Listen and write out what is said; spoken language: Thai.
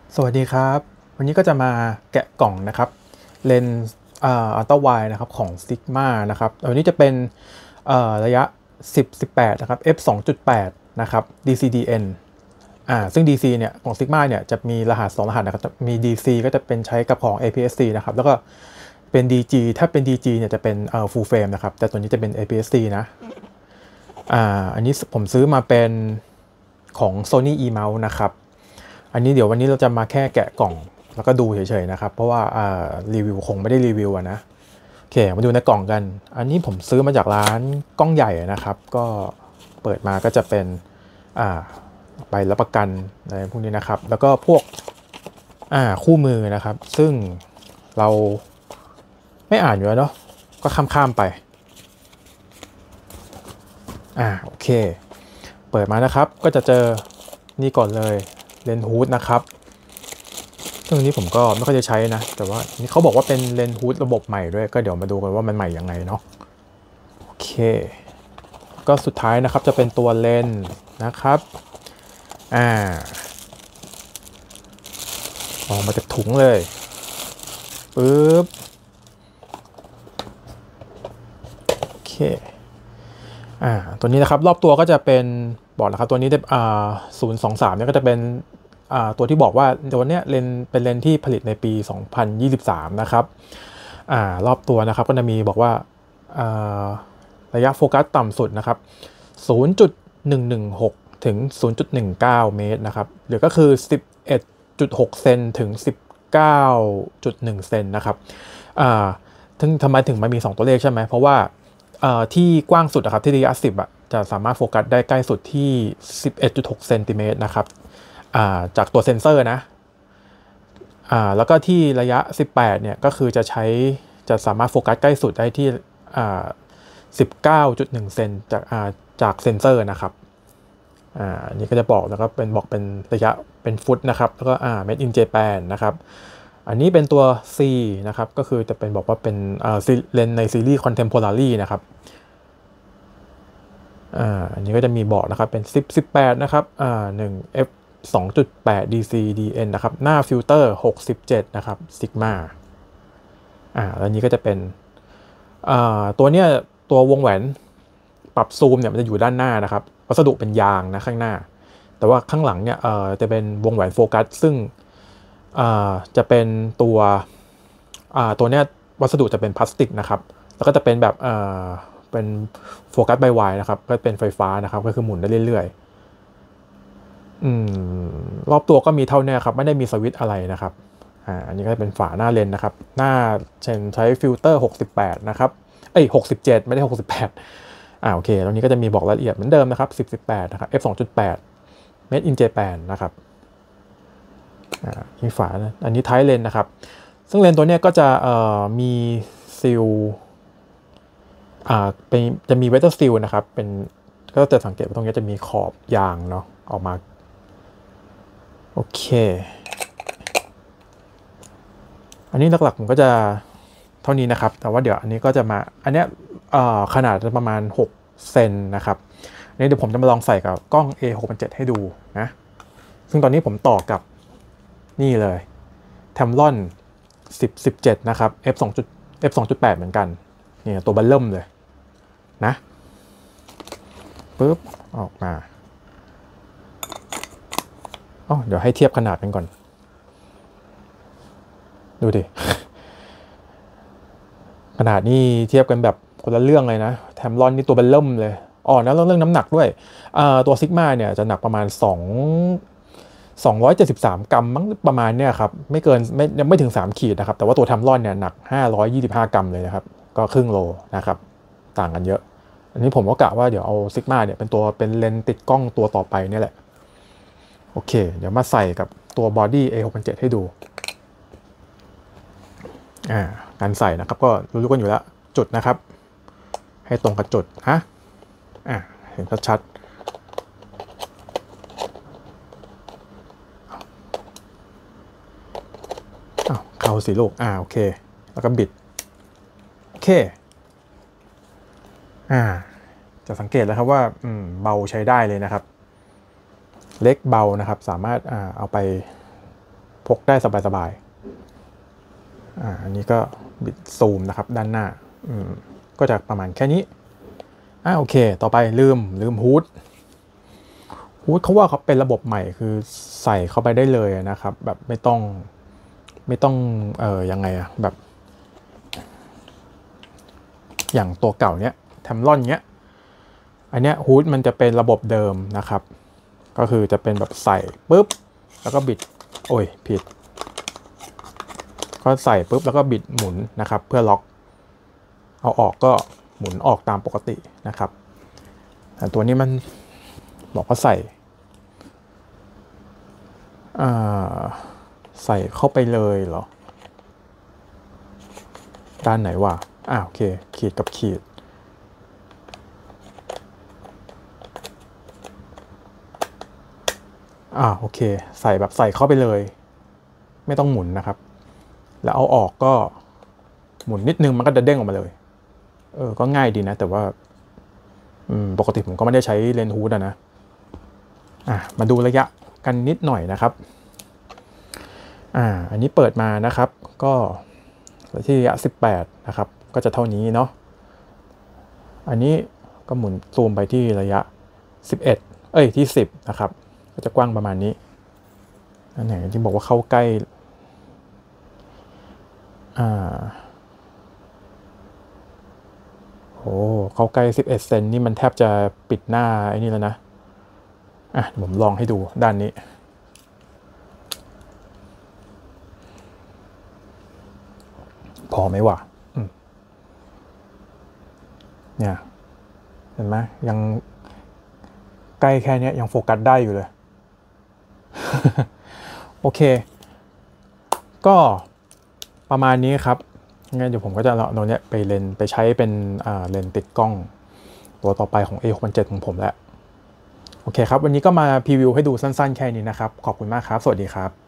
สวัสดีครับวันนี้ก็จะมาแกะกล่องนะครับเลนส์อัลตร้าไวด์นะครับของ Sigma นะครับวันนี้จะเป็นระยะ10-18นะครับ f 2.8นะครับ DCDN ซึ่ง DC เนี่ยของ Sigma เนี่ยจะมีรหัส2รหัสนะครับมี DC ก็จะเป็นใช้กับของ APS-C นะครับแล้วก็เป็น DG ถ้าเป็น DG เนี่ยจะเป็นfull frame นะครับแต่ตัวนี้จะเป็น APS-C นะอันนี้ผมซื้อมาเป็นของ Sony E-Mount นะครับอันนี้เดี๋ยววันนี้เราจะมาแค่แกะกล่องแล้วก็ดูเฉยๆนะครับเพราะว่ารีวิวคงไม่ได้รีวิวนะโอเคมาดูในกล่องกันอันนี้ผมซื้อมาจากร้านกล้องใหญ่นะครับก็เปิดมาก็จะเป็นใบรับประกันอะไรพวกนี้นะครับแล้วก็พวกคู่มือนะครับซึ่งเราไม่อ่านอยู่แล้วเนาะก็ข้ามๆไปโอเคเปิดมานะครับก็จะเจอนี่ก่อนเลยเลนส์ฮูดนะครับซึ่งนี้ผมก็ไม่ค่อยจะใช้นะแต่ว่านี่เขาบอกว่าเป็นเลนส์ฮูดระบบใหม่ด้วยก็เดี๋ยวมาดูกันว่ามันใหม่ยังไงเนาะโอเคก็สุดท้ายนะครับจะเป็นตัวเลนส์นะครับอ่าออกมาจากถุงเลยปึ๊บโอเคตัวนี้นะครับรอบตัวก็จะเป็นบอกนะครับตัวนี้จะ023เนี่ยก็จะเป็นตัวที่บอกว่าตัวเนี้ยเลนเป็นเลนที่ผลิตในปี2023นะครับรอบตัวนะครับก็จะมีบอกว่าระยะโฟกัสต่ำสุดนะครับ0.116ถึง0.19 เมตรนะครับหรือก็คือ11.6เซนถึง19.1เซนนะครับถึงทำไมถึงมันมี2ตัวเลขใช่ไหมเพราะว่าที่กว้างสุดนะครับที่ระยะ10จะสามารถโฟกัสได้ใกล้สุดที่11.6เซนติเมตรนะครับจากตัวเซ็นเซอร์นะแล้วก็ที่ระยะ18เนี่ยก็คือจะสามารถโฟกัสใกล้สุดได้ที่19.1เซนจากเซ็นเซอร์นะครับอันนี้ก็จะบอกแล้วก็บอกเป็นระยะเป็นฟุตนะครับแล้วก็made in Japan นะครับอันนี้เป็นตัว C นะครับก็คือจะเป็นบอกว่าเป็นเลนในซีรีส์ Contemporary นะครับอันนี้ก็จะมีบอกนะครับเป็น10-18นะครับ1 f 2.8 DCDN นะครับหน้าฟิลเตอร์67นะครับ Sigma แล้วนี้ก็จะเป็นตัวเนี้ยตัววงแหวนปรับซูมเนี่ยมันจะอยู่ด้านหน้านะครับวัสดุเป็นยางนะข้างหน้าแต่ว่าข้างหลังเนี่ยจะเป็นวงแหวนโฟกัสซึ่งจะเป็นตัวเนี้ยวัสดุจะเป็นพลาสติกนะครับแล้วก็จะเป็นแบบเป็นโฟกัสไบวายนะครับก็เป็นไฟฟ้านะครับก็คือหมุนได้เรื่อยๆรอบตัวก็มีเท่านี้ครับไม่ได้มีสวิตช์อะไรนะครับอันนี้ก็เป็นฝาหน้าเลนนะครับหน้าใช้ฟิลเตอร์68นะครับ67ไม่ได้68โอเคตรงนี้ก็จะมีบอกรายละเอียดเหมือนเดิมนะครับ10-18นะครับ f 2.8 made in Japan นะครับมีฝาอันนี้ท้ายเลนนะครับซึ่งเลนตัวนี้ก็จะมีซีลเป็นจะมีเวทเทอร์ซีลนะครับเป็นก็จะสังเกตว่าตรงนี้จะมีขอบยางเนาะออกมาโอเคอันนี้หลักๆผมก็จะเท่านี้นะครับแต่ว่าเดี๋ยวอันนี้ก็จะมาอันเนี้ยขนาดประมาณ6เซนนะครับนี่เดี๋ยวผมจะมาลองใส่กับกล้อง A617 ให้ดูนะซึ่งตอนนี้ผมต่อกับนี่เลย Tamron 10-17นะครับ f 2.8เหมือนกันนี่ตัวบัลเริ่มเลยนะปึ๊บออกมาเดี๋ยวให้เทียบขนาดกันก่อนดูดิ ขนาดนี้เทียบกันแบบคนละเรื่องเลยนะแถมรอนนี่ตัวเบลเริ่มเลยนะเรื่องน้ำหนักด้วยตัวซิกมาเนี่ยจะหนักประมาณ273 กรัมมั้งประมาณเนี่ยครับไม่เกินยังไม่ถึง3ขีดนะครับแต่ว่าตัวแทมรอนเนี่ยหนัก525 กรัมเลยนะครับก็ครึ่งโลนะครับต่างกันเยอะอันนี้ผมก็กะว่าเดี๋ยวเอาซิกมาเนี่ยเป็นเลนส์ติดกล้องตัวต่อไปนี่แหละโอเคเดี๋ยวมาใส่กับตัวบอดี้ A617 ให้ดูการใส่นะครับก็รู้กันอยู่แล้วจุดนะครับให้ตรงกับจุดเห็นชัดๆเข้าสิลูกโอเคแล้วก็บิดโอเคจะสังเกตแล้วครับว่าเบาใช้ได้เลยนะครับเล็กเบานะครับสามารถเอาไปพกได้สบายๆอันนี้ก็บิดซูมนะครับด้านหน้าก็จะประมาณแค่นี้โอเคต่อไปลืมฮูดเขาว่าเขาเป็นระบบใหม่คือใส่เข้าไปได้เลยนะครับแบบไม่ต้องยังไงแบบอย่างตัวเก่าเนี้ยแทมลอนเนี้ยอันเนี้ยฮูดมันจะเป็นระบบเดิมนะครับก็คือจะเป็นแบบใส่ปุ๊บแล้วก็บิดโอ้ยผิดก็ใส่ปุ๊บแล้วก็บิดหมุนนะครับเพื่อล็อกเอาออกก็หมุนออกตามปกตินะครับแต่ตัวนี้มันบอกว่าใส่เข้าไปเลยเหรอด้านไหนวะโอเคขีดกับขีดโอเคใส่แบบใส่เข้าไปเลยไม่ต้องหมุนนะครับแล้วเอาออกก็หมุนนิดนึงมันก็จะเด้งออกมาเลยก็ง่ายดีนะแต่ว่าปกติผมก็ไม่ได้ใช้เลนส์ฮูดนะมาดูระยะกันนิดหน่อยนะครับอันนี้เปิดมานะครับก็ที่ระยะ18นะครับก็จะเท่านี้เนาะอันนี้ก็หมุนซูมไปที่ระยะ11ที่10นะครับก็จะกว้างประมาณนี้อันไหนที่บอกว่าเข้าใกล้เข้าใกล้11 เซนนี่มันแทบจะปิดหน้าไอ้นี่แล้วนะผมลองให้ดูด้านนี้พอไหมวะเนี่ยเห็นไหมยังใกล้แค่นี้ยังโฟกัสได้อยู่เลย โอเคก็ประมาณนี้ครับงั้นเดี๋ยวผมก็จะเอาตัวนี้ไปใช้เป็นเลนส์ติดกล้องตัวต่อไปของ A67 ของผมแล้วโอเคครับวันนี้ก็มาพรีวิวให้ดูสั้นๆแค่นี้นะครับขอบคุณมากครับสวัสดีครับ